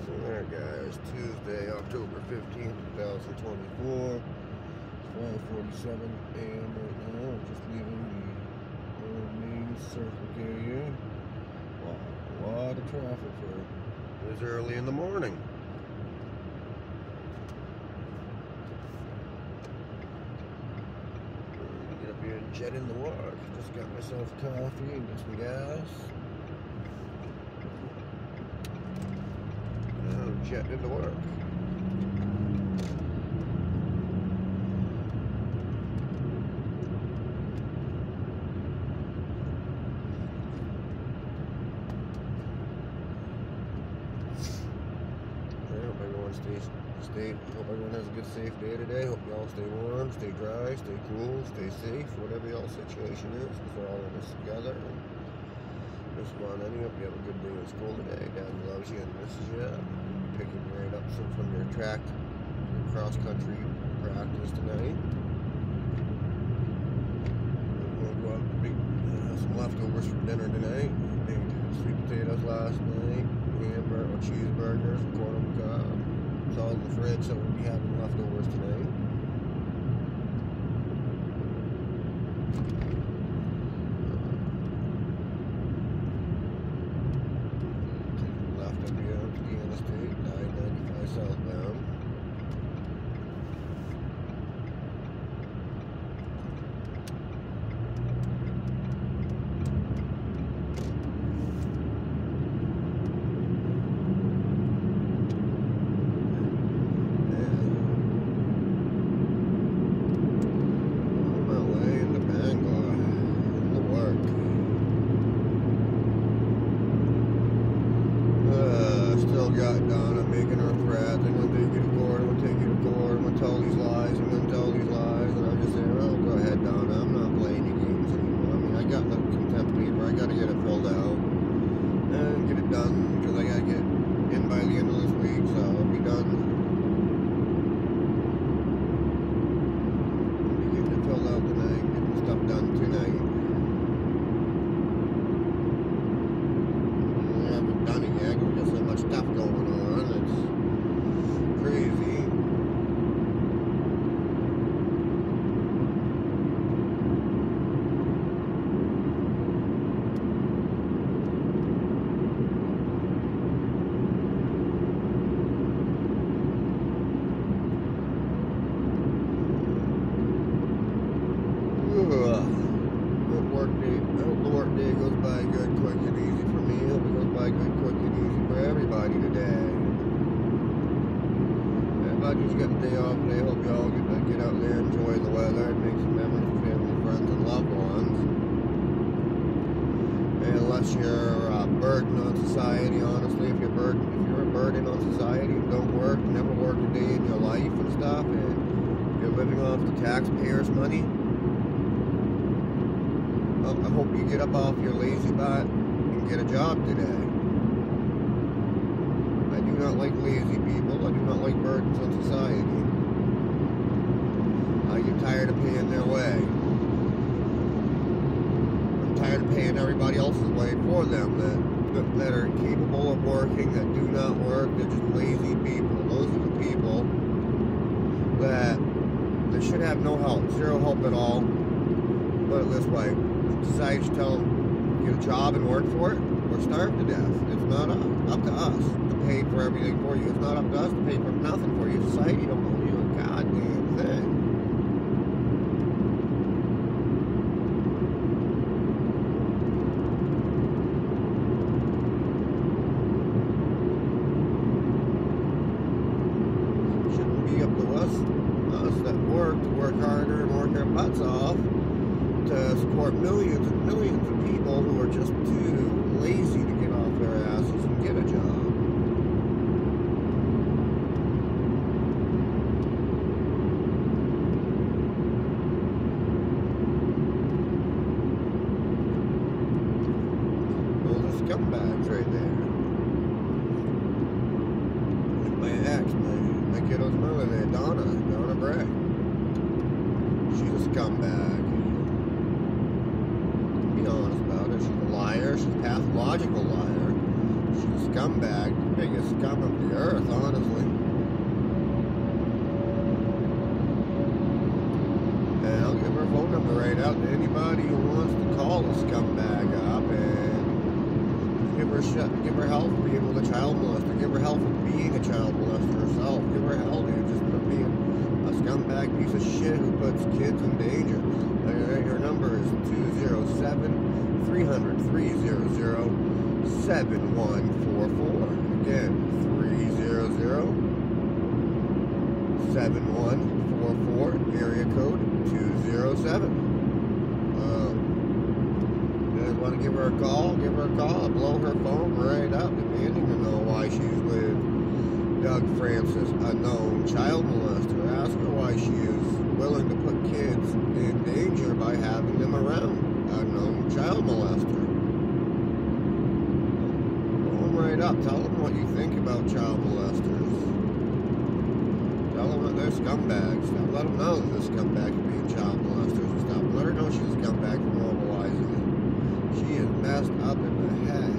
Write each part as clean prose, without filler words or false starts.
Alright guys, Tuesday, October 15th, 2024. It's 5:47 a.m. right now. I'm just leaving the main Circle K here. Wow, a lot of traffic for this early in the morning. Get up here and jet into work. Just got myself coffee and get some gas. Jet into work. Hope everyone has a good, safe day today. Hope you all stay warm, stay dry, stay cool, stay safe, whatever y'all situation is, because we're all in this together. And just want any hope you have a good day at school today. Dad loves you and misses you. Picking you right up from your track, your cross country practice tonight. We'll go out and have some leftovers for dinner tonight. Made sweet potatoes last night, hamburger, cheeseburgers, corn on the cob. It's all in the fridge, so we'll be having leftovers tonight. Southbound. On my way into Bangor, into work. Still got Donna making her threats. I'm gonna take you to court. I'm gonna take you to court. I'm gonna tell these lies. I'm gonna tell these lies. And I just say, well, go ahead, Donna. I'm not playing your games anymore. I mean, I got the contempt paper. I gotta get it filled out and get it done because I gotta get in by the end of this week. So I'll be done. I'll be getting it filled out tonight. Getting stuff done tonight. I haven't done it yet. There's so much stuff going on. It's crazy. I hope the work day goes by good, quick, and easy for me. I hope it goes by good, quick, and easy for everybody today. Everybody's got a day off today. I hope y'all get out there, enjoy the weather, and make some memories with family, friends, and loved ones. And unless you're a burden on society, honestly, if you're a burden on society and don't work, never work a day in your life and stuff, and you're living off the taxpayers' money, I hope you get up off your lazy butt and get a job today. I do not like lazy people. I do not like burdens on society. I get tired of paying their way. I'm tired of paying everybody else's way for them that are capable of working, that do not work. They're just lazy people. Those are the people that should have no help, zero help at all. Put it this way. Society should tell them, get a job and work for it, or starve to death. It's not up to us to pay for everything for you. It's not up to us to pay for nothing for you. Society don't owe you a goddamn thing. Shouldn't be up to us that work to work harder and work our butts off to support millions and millions of people who are just too lazy to get off their asses and get a job. Those are scumbags right there. Like my ex, my kiddo's mother there, Donna Bray. She's a scumbag. Be honest about it. She's a liar. She's a pathological liar. She a scumbag, the biggest scum of the earth, honestly. And I'll give her phone number right out to anybody who wants to call a scumbag up and give her hell for being with a child molester, give her hell for being a child molester herself, give her hell, dude, just for being a scumbag piece of shit who puts kids in danger. Her number is 207-300-7144. Again, 300-7144, area code 207. You guys want to give her a call? Give her a call. Blow her phone right up, demanding to know why she's with Doug Francis, a known child molester. Ask her why she is willing to put kids in danger by having them around, a known child molester. Blow them right up. Tell them what you think about child molesters. Tell them that they're scumbags. Let them know that they're scumbags for being child molesters and stuff. Let her know she's a scumbag for normalizing it. She is messed up in the head.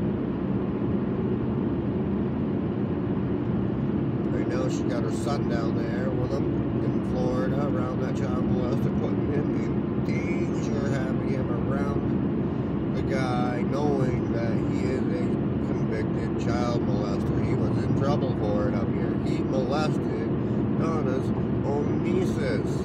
Right now she got her son down there with them in Florida around that child molester, putting him in danger, having him around the guy, knowing that he is a convicted child molester. He was in trouble for it up here. He molested Donna's own nieces.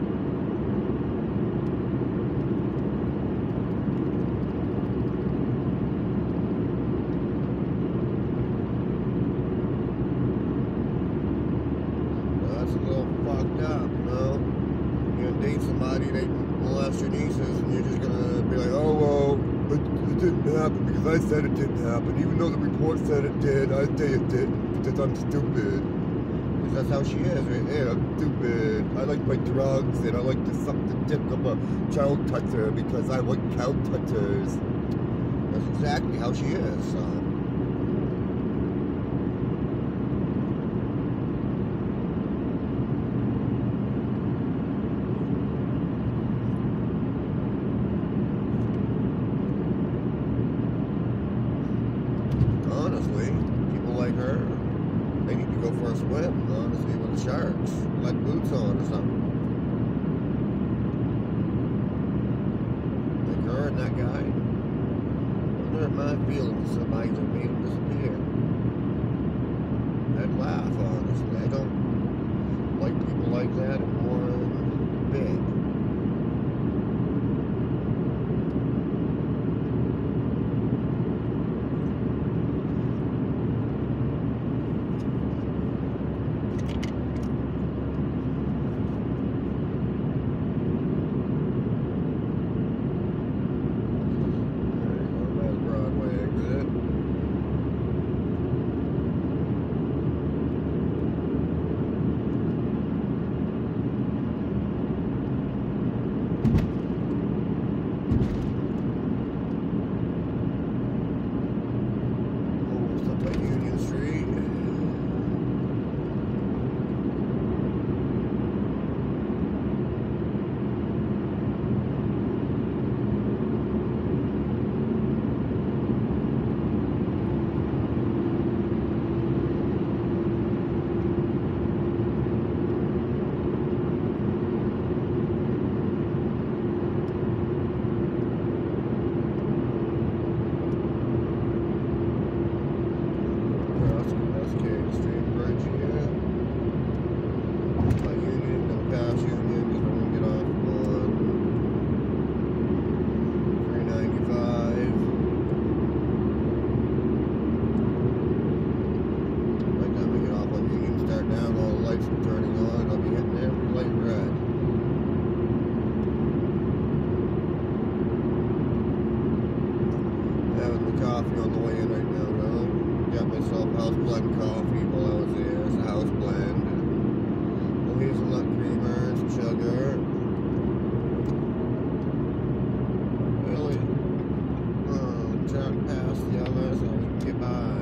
That's a little fucked up, you know? You're gonna date somebody, they molest your nieces, and you're just gonna be like, oh, well, it didn't happen because I said it didn't happen. Even though the report said it did, I say it didn't because I'm stupid. Because that's how she is right there. I'm stupid. I like my drugs, and I like to suck the dick of a child toucher because I like child touchers. That's exactly how she is, so. Honestly, people like her, they need to go for a swim, honestly, with the sharks. Like boots on or something. Like her and that guy. What are my feelings if somebody just made him disappear? I'd laugh, honestly. I don't like people like that one bit. Coffee on the way in right now, though. Got myself house blend coffee while I was there. It's a house blend. No hazelnut creamer, some sugar. Really? Trying to pass the others so we can get by.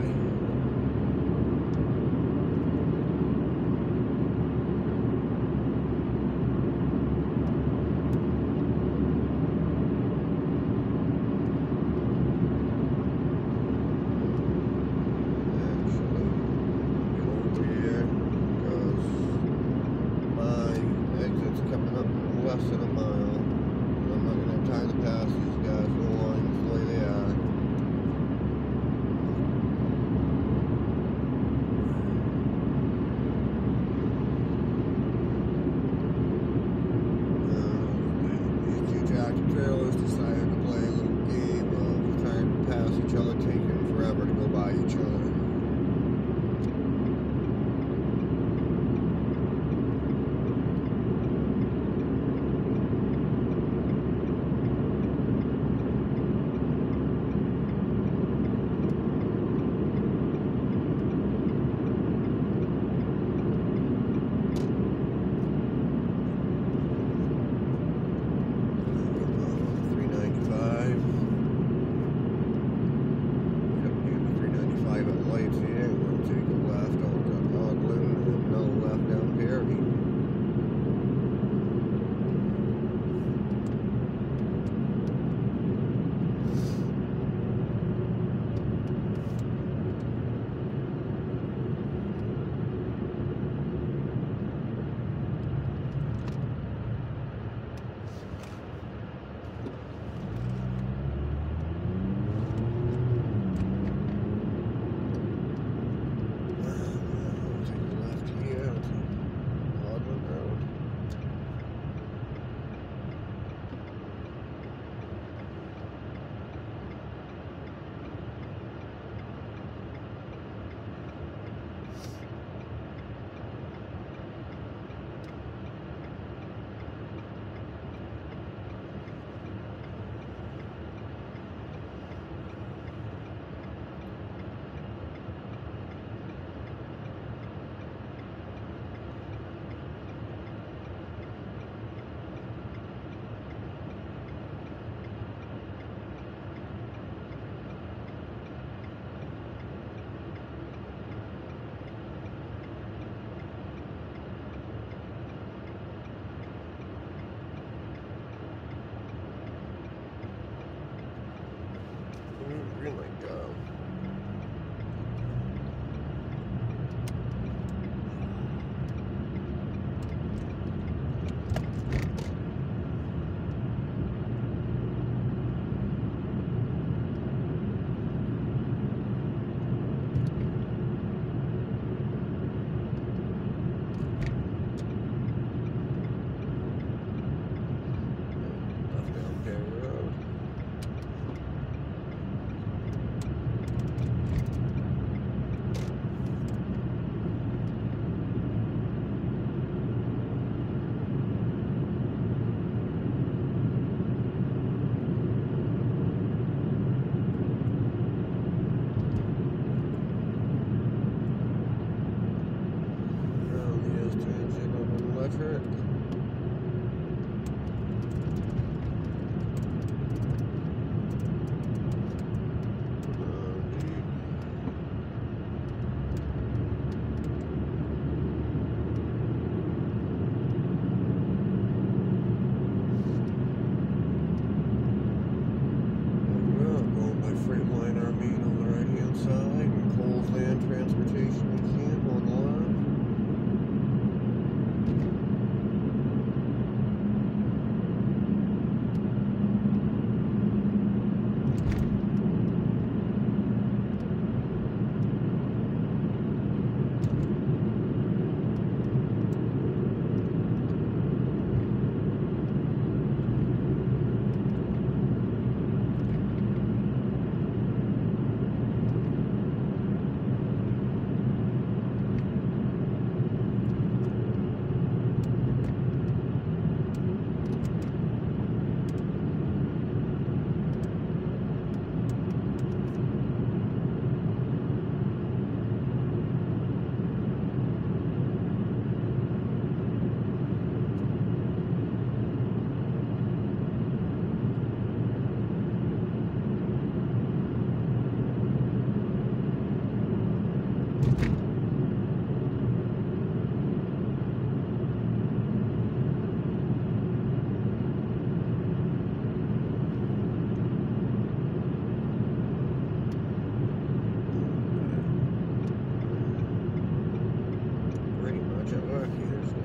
trick. Freightliner Main on the right hand side and Coles Land Transportation Museum on the left. Pretty much, I like it.